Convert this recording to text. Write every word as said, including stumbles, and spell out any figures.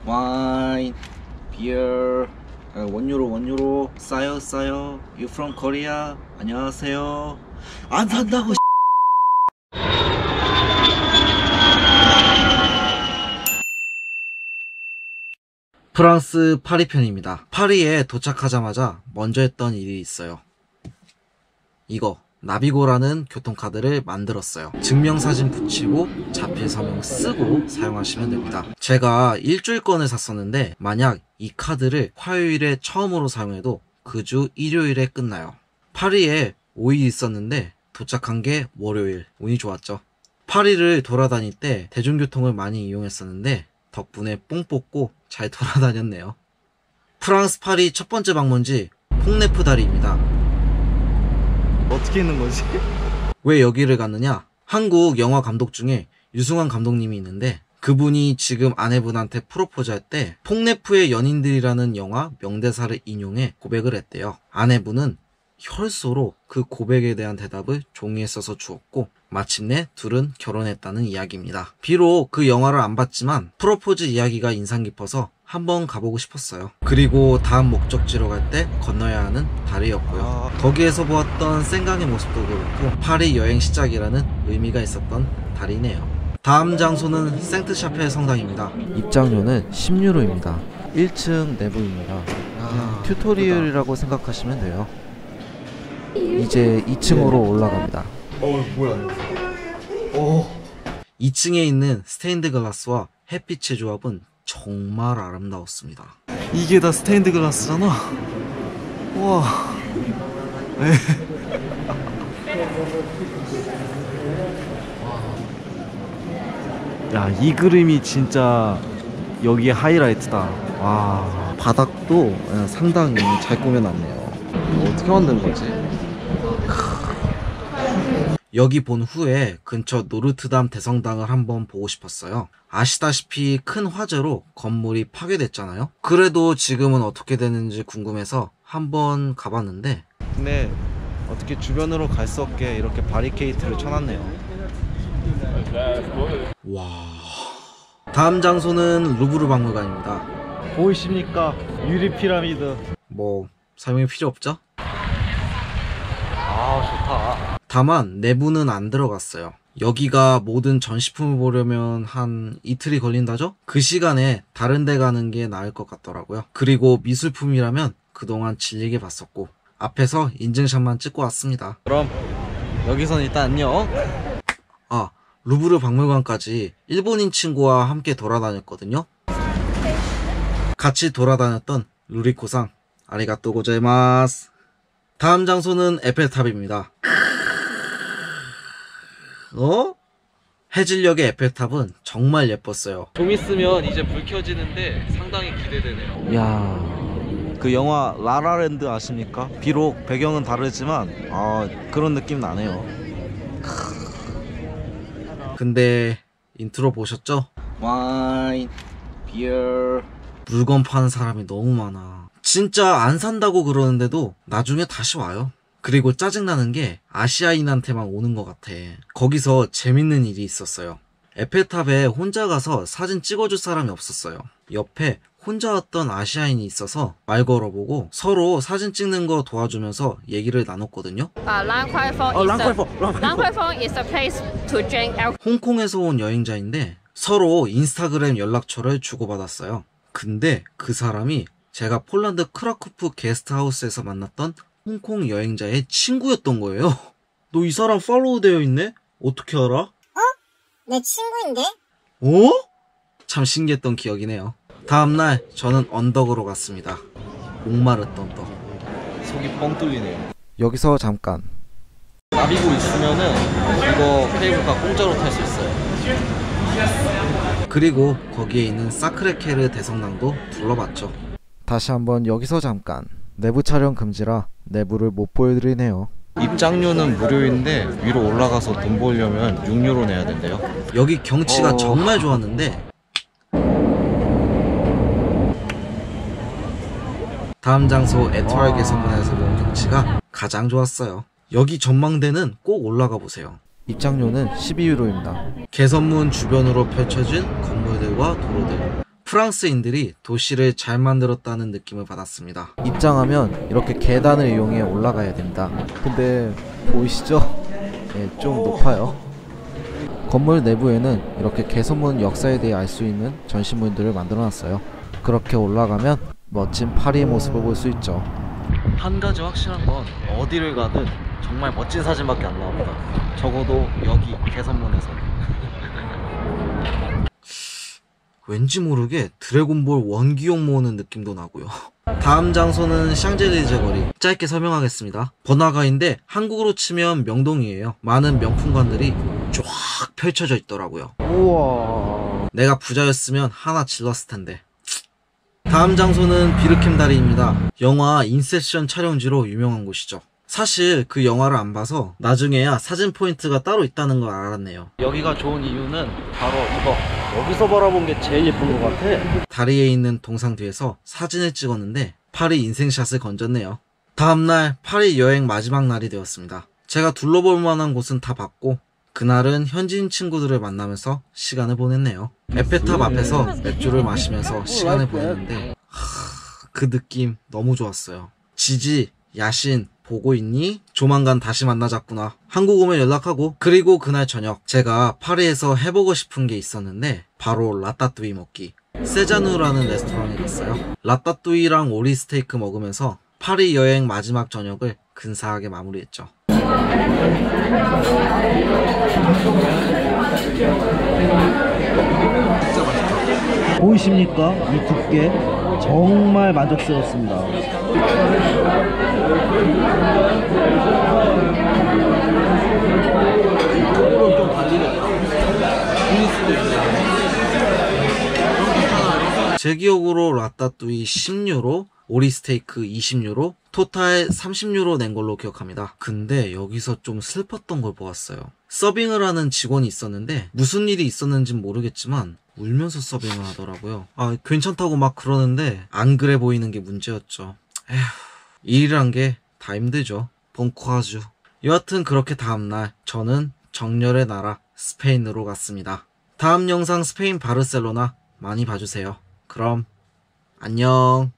와인, 비어, 원유로 원유로 싸요 싸요. You from Korea? 안녕하세요. 안 산다고. 프랑스 파리 편입니다. 파리에 도착하자마자 먼저 했던 일이 있어요. 이거 나비고라는 교통카드를 만들었어요. 증명사진 붙이고 자필 서명 쓰고 사용하시면 됩니다. 제가 일주일권을 샀었는데 만약 이 카드를 화요일에 처음으로 사용해도 그 주 일요일에 끝나요. 파리에 오 일 있었는데 도착한 게 월요일. 운이 좋았죠. 파리를 돌아다닐 때 대중교통을 많이 이용했었는데 덕분에 뽕 뽑고 잘 돌아다녔네요. 프랑스 파리 첫 번째 방문지 퐁네프 다리입니다. 어떻게 있는 거지? 왜 여기를 갔느냐? 한국 영화 감독 중에 유승환 감독님이 있는데 그분이 지금 아내분한테 프로포즈 할 때 퐁네프의 연인들이라는 영화 명대사를 인용해 고백을 했대요. 아내분은 혈서로 그 고백에 대한 대답을 종이에 써서 주었고 마침내 둘은 결혼했다는 이야기입니다. 비록 그 영화를 안 봤지만 프로포즈 이야기가 인상 깊어서 한번 가보고 싶었어요. 그리고 다음 목적지로 갈 때 건너야 하는 다리였고요. 아... 거기에서 보았던 생강의 모습도 그렇고 파리 여행 시작이라는 의미가 있었던 다리네요. 다음 장소는 생트샤페 성당입니다. 입장료는 십 유로입니다. 일 층 내부입니다. 아... 튜토리얼이라고 생각하시면 돼요. 이제 이 층으로 올라갑니다. 어 뭐야? 어. 이 층에 있는 스테인드 글라스와 햇빛의 조합은 정말 아름다웠습니다. 이게 다 스테인드 글라스잖아. 우와. 야, 이 그림이 진짜 여기에 하이라이트다. 와, 바닥도 상당히 잘 꾸며놨네요. 어떻게 만든 거지? 여기 본 후에 근처 노르트담 대성당을 한번 보고 싶었어요. 아시다시피 큰 화재로 건물이 파괴됐잖아요. 그래도 지금은 어떻게 되는지 궁금해서 한번 가봤는데 근데 어떻게 주변으로 갈 수 없게 이렇게 바리케이트를 쳐놨네요. 와. 다음 장소는 루브르 박물관입니다. 보이십니까? 유리 피라미드. 뭐 설명이 필요 없죠? 아, 좋다. 다만 내부는 안 들어갔어요. 여기가 모든 전시품을 보려면 한 이틀이 걸린다죠? 그 시간에 다른 데 가는 게 나을 것 같더라고요. 그리고 미술품이라면 그동안 질리게 봤었고 앞에서 인증샷만 찍고 왔습니다. 그럼 여기선 일단 안녕. 아, 루브르 박물관까지 일본인 친구와 함께 돌아다녔거든요. 같이 돌아다녔던 루리코상 아리가또 고자이마스. 다음 장소는 에펠탑입니다. 어? 해질녘의 에펠탑은 정말 예뻤어요. 좀 있으면 이제 불 켜지는데 상당히 기대되네요. 이야, 그 영화 라라랜드 아십니까? 비록 배경은 다르지만 아, 그런 느낌 나네요. 근데 인트로 보셨죠? 와인, 비어. 물건 파는 사람이 너무 많아. 진짜 안 산다고 그러는데도 나중에 다시 와요. 그리고 짜증나는 게 아시아인한테만 오는 것 같아. 거기서 재밌는 일이 있었어요. 에펠탑에 혼자 가서 사진 찍어줄 사람이 없었어요. 옆에 혼자 왔던 아시아인이 있어서 말 걸어보고 서로 사진 찍는 거 도와주면서 얘기를 나눴거든요. 홍콩에서 온 여행자인데 서로 인스타그램 연락처를 주고받았어요. 근데 그 사람이 제가 폴란드 크라쿠프 게스트하우스에서 만났던 홍콩 여행자의 친구였던 거예요. 너 이 사람 팔로우 되어 있네? 어떻게 알아? 어? 내 친구인데? 어? 참 신기했던 기억이네요. 다음날 저는 언덕으로 갔습니다. 목마르던 떡. 속이 뻥 뚫리네요. 여기서 잠깐. 나비고 있으면은 이거 케이블카 공짜로 탈 수 있어요. 그리고 거기에 있는 사크레케르 대성당도 둘러봤죠. 다시 한번 여기서 잠깐. 내부 촬영 금지라 내부를 못 보여드리네요. 입장료는 무료인데 위로 올라가서 돈 벌려면 육 유로 내야 된대요. 여기 경치가 어... 정말 좋았는데 다음 장소 에토ile 개선문에서 본 경치가 가장 좋았어요. 여기 전망대는 꼭 올라가 보세요. 입장료는 십이 유로입니다. 개선문 주변으로 펼쳐진 건물들과 도로들 프랑스인들이 도시를 잘 만들었다는 느낌을 받았습니다. 입장하면 이렇게 계단을 이용해 올라가야 됩니다. 근데 보이시죠? 네, 좀 높아요. 건물 내부에는 이렇게 개선문 역사에 대해 알 수 있는 전시물들을 만들어 놨어요. 그렇게 올라가면 멋진 파리의 모습을 볼 수 있죠. 한 가지 확실한 건 어디를 가든 정말 멋진 사진밖에 안 나옵니다. 적어도 여기 개선문에서. 왠지 모르게 드래곤볼 원기용 모으는 느낌도 나고요. 다음 장소는 샹젤리제 거리. 짧게 설명하겠습니다. 번화가인데 한국으로 치면 명동이에요. 많은 명품관들이 쫙 펼쳐져 있더라고요. 우와. 내가 부자였으면 하나 질렀을 텐데. 다음 장소는 비르켐 다리입니다. 영화 인셉션 촬영지로 유명한 곳이죠. 사실 그 영화를 안 봐서 나중에야 사진 포인트가 따로 있다는 걸 알았네요. 여기가 좋은 이유는 바로 이거. 여기서 바라본 게 제일 예쁜 것 같아. 다리에 있는 동상 뒤에서 사진을 찍었는데 파리 인생샷을 건졌네요. 다음날 파리 여행 마지막 날이 되었습니다. 제가 둘러볼 만한 곳은 다 봤고 그날은 현지인 친구들을 만나면서 시간을 보냈네요. 에펠탑 앞에서 맥주를 마시면서 시간을 보냈는데 하, 그 느낌 너무 좋았어요. 지지, 야신 보고 있니? 조만간 다시 만나자꾸나. 한국 오면 연락하고. 그리고 그날 저녁 제가 파리에서 해보고 싶은 게 있었는데 바로 라따뚜이 먹기. 세자누라는 레스토랑에 갔어요. 라따뚜이랑 오리 스테이크 먹으면서 파리 여행 마지막 저녁을 근사하게 마무리했죠. 보이십니까? 이 두께 정말 만족스럽습니다. 제 기억으로 라따뚜이 십 유로, 오리 스테이크 이십 유로, 토탈 삼십 유로 낸 걸로 기억합니다. 근데 여기서 좀 슬펐던 걸 보았어요. 서빙을 하는 직원이 있었는데 무슨 일이 있었는진 모르겠지만 울면서 서빙을 하더라고요. 아, 괜찮다고 막 그러는데 안 그래 보이는 게 문제였죠. 에휴, 이 일이란 게 다 힘들죠. 벙코아주. 여하튼 그렇게 다음날 저는 정열의 나라 스페인으로 갔습니다. 다음 영상 스페인 바르셀로나 많이 봐주세요. 그럼 안녕.